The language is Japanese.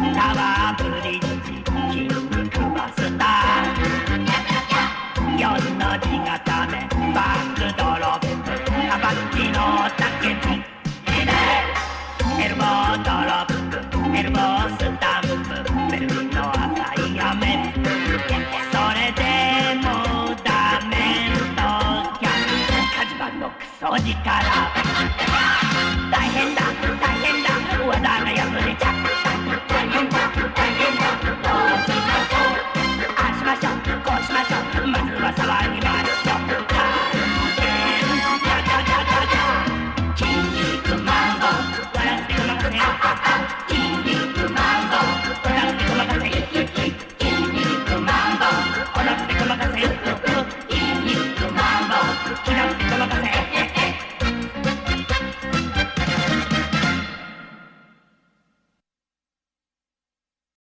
タワーブリッジ筋肉マスター4の字固めバックドロップアバッチの叫びエルボードロップエルボースタンプベルリンの赤い雨それでもダメとキャッ火事場のクソ力大変だ